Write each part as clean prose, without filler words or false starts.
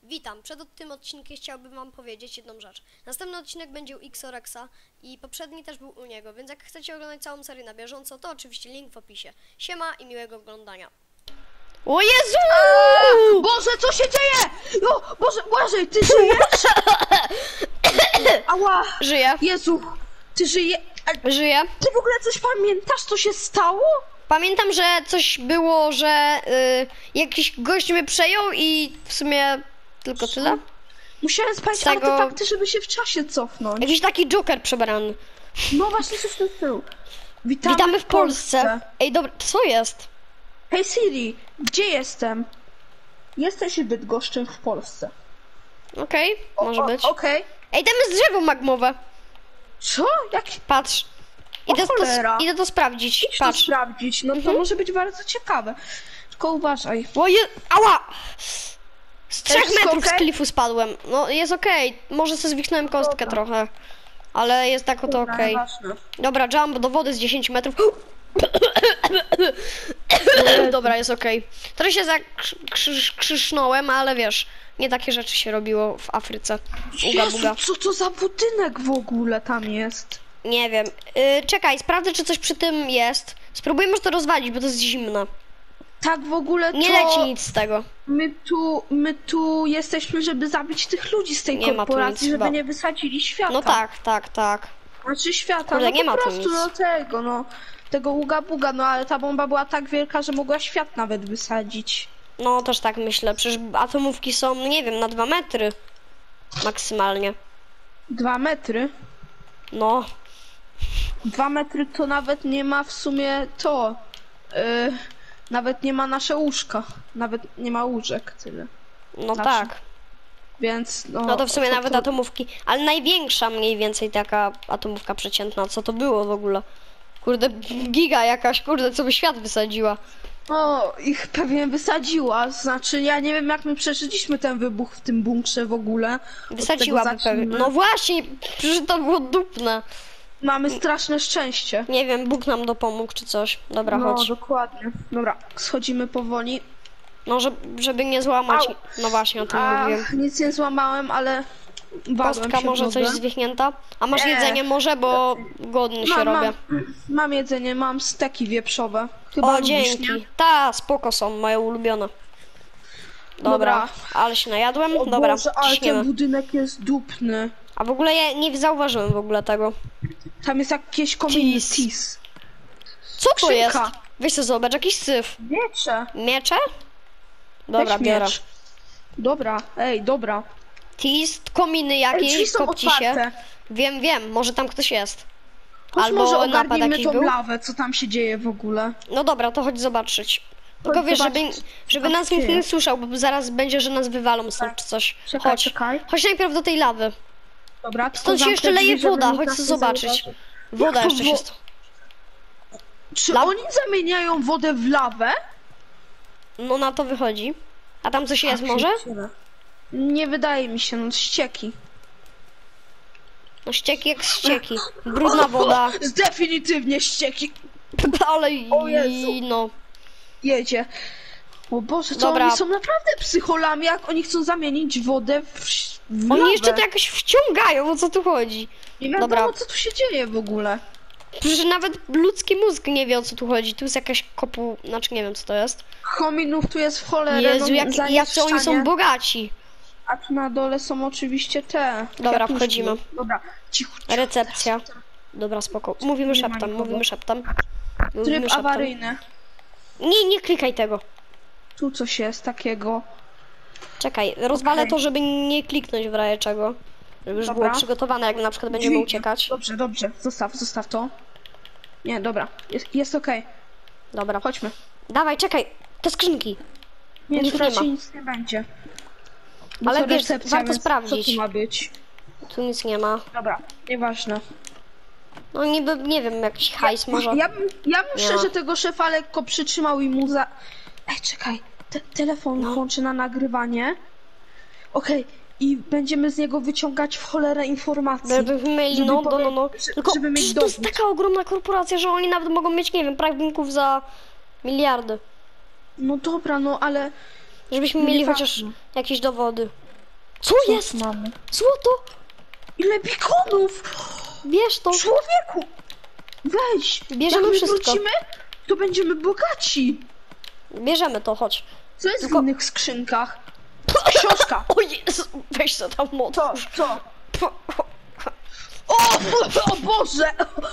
Witam. Przed tym odcinkiem chciałbym wam powiedzieć jedną rzecz. Następny odcinek będzie u Xorexa i poprzedni też był u niego, więc jak chcecie oglądać całą serię na bieżąco, to oczywiście link w opisie. Siema i miłego oglądania. O Jezu! Boże, co się dzieje? No, Boże, Błażej, ty żyjesz? Ała! Żyję, Jezu, ty żyjesz? żyję. Ty w ogóle coś pamiętasz, co się stało? Pamiętam, że coś było, że jakiś gość mnie przejął i w sumie tylko tyle. Musiałem spalić Z tego- artefakty, żeby się w czasie cofnąć. Jakiś taki Joker przebrany. No właśnie, coś w tym stylu. Witamy w Polsce. Ej, dobra, co jest? Hej Siri, gdzie jestem? Jesteś Bydgoszczem w Polsce. Okej, może być. Okej. Ej, tam jest drzewo magmowe. Co? Jak Patrz. cholera. Idę to sprawdzić. idź to Patrz. sprawdzić? No to może być bardzo ciekawe. Tylko uważaj. Ała! Z 3 wszystko metrów z okej? klifu spadłem. No jest okej. Może sobie zwichnąłem kostkę Dobra. trochę. Ale jest tak oto Dobra, okej. ważne. Dobra, jump do wody z 10 metrów. Dobra, jest okej. Trochę się zakrzysznąłem, ale wiesz, nie takie rzeczy się robiło w Afryce. Uga buga. Jezu, co to za budynek w ogóle tam jest? Nie wiem. Czekaj, sprawdzę, czy coś przy tym jest. Spróbujmy może to rozwalić, bo to jest zimne. Tak w ogóle to... Nie leci nic z tego. My tu jesteśmy, żeby zabić tych ludzi z tej Nie ma tu korporacji, nic żeby chyba. nie wysadzili świata. No tak. Znaczy świata, Kurde, no nie po ma tu prostu nic. no tego, no. Tego Uga Buga, no ale ta bomba była tak wielka, że mogła świat nawet wysadzić. No, też tak myślę. Przecież atomówki są, no nie wiem, na 2 metry. Maksymalnie. 2 metry? No. 2 metry to nawet nie ma w sumie to. Nawet nie ma nasze łóżka. Nawet nie ma łóżek, tyle. No Zawsze. tak. Więc no... No to w sumie nawet to... atomówki. Ale największa mniej więcej taka atomówka przeciętna. Co to było w ogóle? Kurde, giga jakaś, kurde, co by świat wysadziła. O, ich pewnie wysadziła. Znaczy, ja nie wiem, jak my przeżyliśmy ten wybuch w tym bunkrze w ogóle. Od Wysadziłaby tego pewnie. zacznijmy. No właśnie, przecież to było dupne. Mamy straszne szczęście. Nie wiem, Bóg nam dopomógł czy coś. Dobra, No, chodź. dokładnie. Dobra, schodzimy powoli. No, żeby nie złamać. Au. No właśnie, o tym mówiłem. Nic nie złamałem, ale walłem Kostka się w może coś nogę. zwichnięta? A masz Nie. jedzenie może, bo głodny się robię. Mam jedzenie, mam steki wieprzowe. Chyba O, lubisz, dzięki. nie? Ta, spoko są, moje ulubione. Dobra, Dobra. ale się najadłem. O Dobra, Boże, ale ciśniemy. ten budynek jest dupny. A w ogóle ja nie zauważyłem w ogóle tego. Tam jest jakieś kominy Tis. tis. Co to jest? Skrzynka. Weź sobie zobacz, jakiś syf. Miecze. Miecze? Dobra, Weź biorę. miecz. Dobra, ej, dobra. Tist, kominy Ej, jakieś, drzwi są kopci się. otwarte. Wiem, może tam ktoś jest. Chodź, Albo może napad ogarnijmy jakiś tą był. lawę, co tam się dzieje w ogóle. No dobra, to chodź zobaczyć. Tylko wiesz, zobaczyć, żeby co nas się nikt dzieje. nie słyszał, bo zaraz będzie, że nas wywalą stąd czy coś. Czekaj, Chodź. czekaj. Chodź najpierw do tej lawy. Dobra, tylko Stąd się jeszcze zamknę leje drzwi, żeby woda, nikt chodź nas co nie zobaczyć. zauważył. Woda Jak to jeszcze się... Czy La- oni zamieniają wodę w lawę? No na to wychodzi. A tam coś jest może? Nie wydaje mi się, no ścieki. No ścieki jak ścieki. Brudna woda. Definitywnie ścieki. Ale O Jezu. no. Jedzie. O Boże, to Dobra. oni są naprawdę psycholami, jak oni chcą zamienić wodę w lawę. Oni jeszcze to jakoś wciągają, o co tu chodzi? Nie wiadomo, Dobra. co tu się dzieje w ogóle. Przecież nawet ludzki mózg nie wie, o co tu chodzi. Tu jest jakaś kopu... Znaczy nie wiem, co to jest. Hominów tu jest w cholerę. Jezu, no, jacy oni są zanieczyszczanie. bogaci. A tu na dole są oczywiście te Dobra, kwiatuszki. wchodzimy. Dobra, cicho. Recepcja. Dobra, spoko. Mówimy Nie ma szeptem, nikogo. mówimy szeptem. Mówimy Tryb szeptem. awaryjny. Nie klikaj tego. Tu coś jest takiego. Czekaj, rozwalę Okej. to, żeby nie kliknąć w razie czego. Żeby już Dobra. było przygotowane, jak na przykład będziemy Dźwignię. uciekać. Dobrze, zostaw to. Nie, dobra, jest okej. Dobra. Chodźmy. Dawaj, czekaj. Te skrzynki. Nie, Nic tu nie raczej ma. nic nie będzie. Bo Ale to wiesz, recepcja, warto więc sprawdzić. Co tu ma być? Tu nic nie ma. Dobra, nieważne. No niby, nie wiem, jakiś hajs może. Ja bym Nie szczerze ma. tego szefa lekko przytrzymał i mu za... Ej, czekaj. Telefon No. włączy na nagrywanie. Okej. I będziemy z niego wyciągać w cholerę informacji. Żeby mieli, żeby no. powie- żeby mieć przecież to jest dowód. taka ogromna korporacja, że oni nawet mogą mieć, nie wiem, prawników za miliardy. No dobra, no ale... Żebyśmy mieli Nieważne. chociaż jakieś dowody. Co jest? Mamy. Złoto! Ile bikonów! Bierz to! Człowieku! Weź! Bierzemy Jak my wszystko. wrócimy, to będziemy bogaci! Bierzemy to, chodź. Co jest Tylko- w innych skrzynkach? Książka! O Jezu, weź to tam moc. Co? O Boże!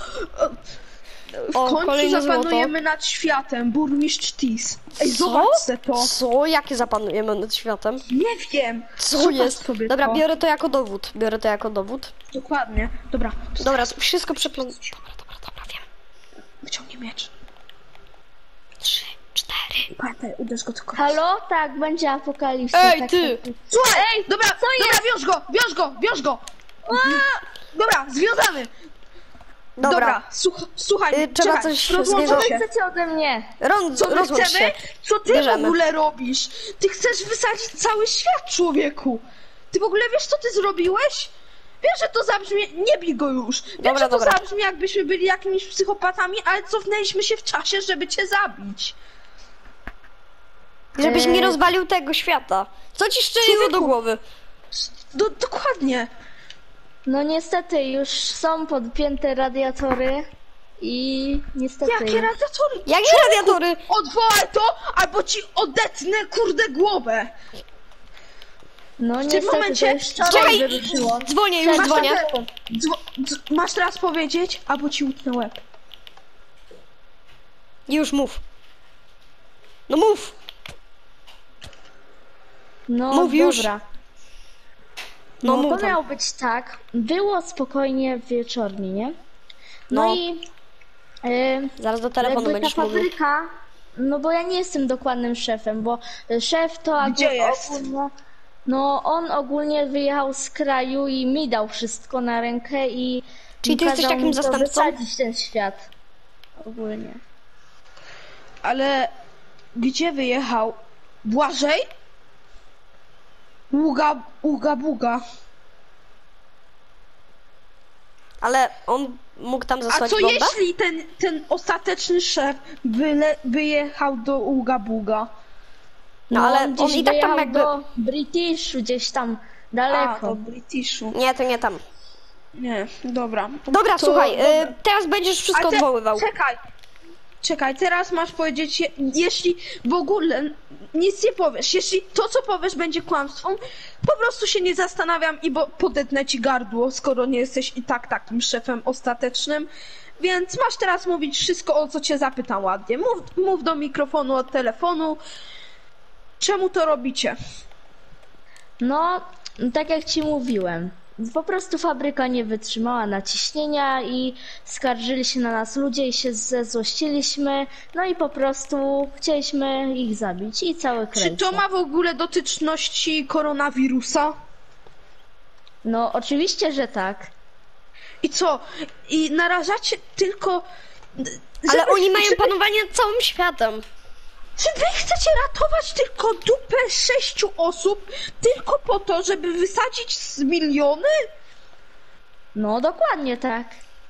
W O, końcu kolejne zapanujemy złoto. nad światem, burmistrz Tis. Ej, Co? zobaczcie to! Co? Jakie zapanujemy nad światem? Nie wiem! Co Zobacz jest? sobie Dobra, to. biorę to jako dowód. Biorę to jako dowód. Dokładnie. Dobra, Dobra, wszystko przeplątam. Dobra, wiem. wyciągnij miecz. 3, 4. Pamiętaj, uderz go tylko. Halo? Tak, będzie apokalipsa. Ej, tak, ty! tak. Słuchaj! Ej, dobra, wiąż go! Dobra, związany! Dobra. Słuchaj, Trzeba czekaj, coś rozłączę zbierać. Co się. chcecie ode mnie? Co my Rozłącz chcemy? się. Co ty Bierzemy. w ogóle robisz? Ty chcesz wysadzić cały świat, człowieku! Ty w ogóle wiesz, co ty zrobiłeś? Wiesz, że to zabrzmi... Nie bij go już! Wiem, Dobra, że to dobra. zabrzmi, jakbyśmy byli jakimiś psychopatami, ale cofnęliśmy się w czasie, żeby cię zabić. Żebyś nie rozwalił tego świata. Co ci strzeliło do Człowieku. głowy? Dokładnie. No niestety, już są podpięte radiatory i niestety... Jakie radiatory? Jakie radiatory? Odwołaj to, albo ci odetnę, kurde, głowę. No niestety, momencie- to już wczoraj Czekaj! wyruszyło. Dzwonię, już Masz dzwonię. telefon. Masz teraz powiedzieć, albo ci utnę łeb. Już mów. No mów. No Mów już. dobra. No No mów to tam. miało być tak. Było spokojnie wieczornie, nie? No, No. i... Zaraz do telefonu jakby ta będziesz mówił. fabryka, no bo ja nie jestem dokładnym szefem, bo szef to Gdzie jest? ogólnie, no on ogólnie wyjechał z kraju i mi dał wszystko na rękę i Czyli ty jesteś kazał takim mi to zastępcą? wysadzić ten świat. Ogólnie. Ale gdzie wyjechał? Błażej? Uga buga. Ale on mógł tam A zasłać co bombę? jeśli ten ostateczny szef wyjechał do Uga buga? No, ale gdzieś on i tak tam wyjechał jakby- do Britishu, gdzieś tam A, daleko. do Britishu. Nie, to nie tam. Nie, dobra. Dobra, To- słuchaj, dobra. teraz będziesz wszystko A te- odwoływał. Czekaj, teraz masz powiedzieć, jeśli w ogóle nic nie powiesz, jeśli to, co powiesz, będzie kłamstwem, po prostu się nie zastanawiam i podetnę ci gardło, skoro nie jesteś i tak takim szefem ostatecznym. Więc masz teraz mówić wszystko, o co cię zapytam ładnie. Mów do mikrofonu od telefonu. Czemu to robicie? No, tak jak ci mówiłem, po prostu fabryka nie wytrzymała naciśnienia i skarżyli się na nas ludzie i się zezłościliśmy, no i po prostu chcieliśmy ich zabić i całe Czy kręcie. to ma w ogóle dotyczności koronawirusa? No, oczywiście, że tak. I co? I narażacie tylko... Ale oni mają panowanie nad całym światem. Czy wy chcecie ratować tylko dupę 6 osób tylko po to, żeby wysadzić z miliony? No, dokładnie tak.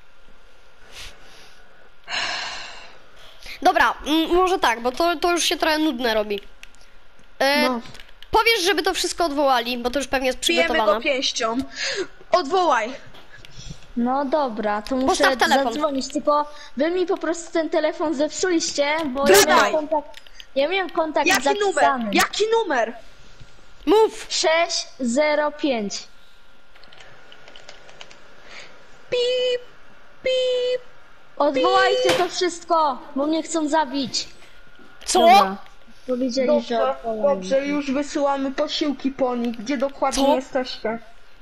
Dobra, może tak, bo to już się trochę nudne robi. No. Powiesz, żeby to wszystko odwołali, bo to już pewnie jest Bijemy go przygotowane. pięścią. Odwołaj. No dobra, to muszę Postaw telefon. zadzwonić, tylko wy mi po prostu ten telefon zepsuliście, bo Gadaj. ja miałem kontakt Jaki numer? zapisany. Jaki numer? Mów! 605. Pip, pip. Odwołajcie to wszystko, bo mnie chcą zabić. Co? Dobra. Powiedzieli, że Dobrze, odwołali. dobrze, już wysyłamy posiłki po nich. Gdzie dokładnie Co? jesteście?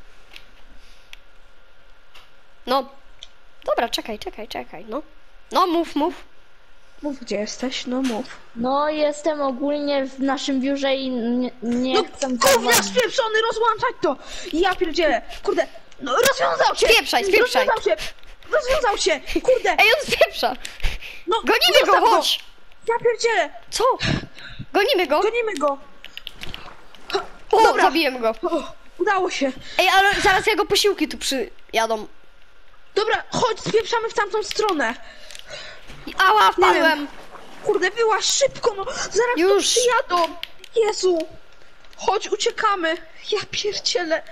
No. Dobra, czekaj, no. No, mów. Mów, gdzie jesteś, no mów. No, jestem ogólnie w naszym biurze i nie No chcę gównia zauważyć. spieprzony, rozłączać to! Ja pierdzielę, kurde, no rozwiązał się! Spieprzaj. Rozwiązał się, kurde! Ej, on spieprza! No, Gonimy go, zostaw chodź! Ja pierdzielę, Co? Gonimy go? gonimy go! O, dobra. zabiłem go. O, udało się. Ej, ale zaraz jego posiłki tu przyjadą. Dobra, chodź, spieprzamy w tamtą stronę. Ała, wpadłem! Kurde, była szybko, no zaraz tu Już. przyjadą. Jezu. Chodź, uciekamy. Ja pierdzielę.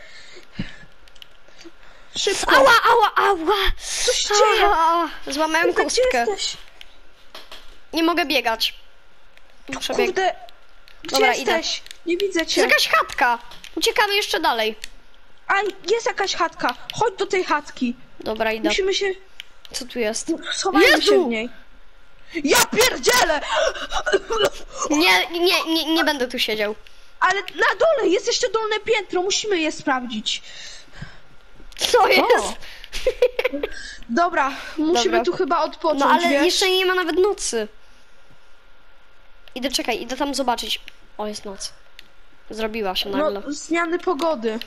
Szybko. Ała, ała, ała! Co się dzieje? Złamałem Kurde, gdzie kostkę. jesteś? Nie mogę biegać. Muszę biegać. Kurde. Gdzie Dobra, idę. jesteś? Nie widzę Jest cię. jakaś chatka. Uciekamy jeszcze dalej. A, jest jakaś chatka. Chodź do tej chatki. Dobra, idę. Musimy się... Co tu jest? Schowajmy Jezu! się w niej. Ja pierdzielę! Nie będę tu siedział. Ale na dole jest jeszcze dolne piętro. Musimy je sprawdzić. Co jest? Dobra, musimy Dobra. tu chyba odpocząć, No ale wiesz? jeszcze nie ma nawet nocy. Idę tam zobaczyć. O, jest noc. Zrobiła się nagle. No, zmiany pogody.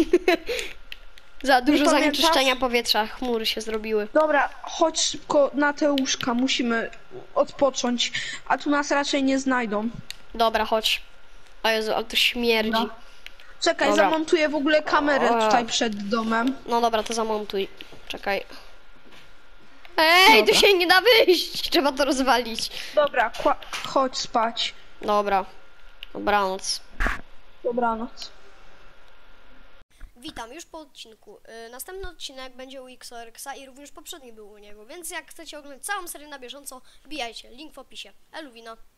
Za dużo pamiętasz? zanieczyszczenia powietrza. Chmury się zrobiły. Dobra, chodź szybko na te łóżka. Musimy odpocząć. A tu nas raczej nie znajdą. Dobra, chodź. O Jezu, ale to śmierdzi. Dobra. Czekaj, Dobra. zamontuję w ogóle kamerę O. tutaj przed domem. No dobra, to zamontuj. Czekaj. Ej, Dobra. tu się nie da wyjść. Trzeba to rozwalić. Dobra, chodź spać. Dobra. Dobranoc. Dobranoc. Witam już po odcinku. Następny odcinek będzie u XORX-a i również poprzedni był u niego, więc jak chcecie oglądać całą serię na bieżąco, wbijajcie, link w opisie. Eluwina.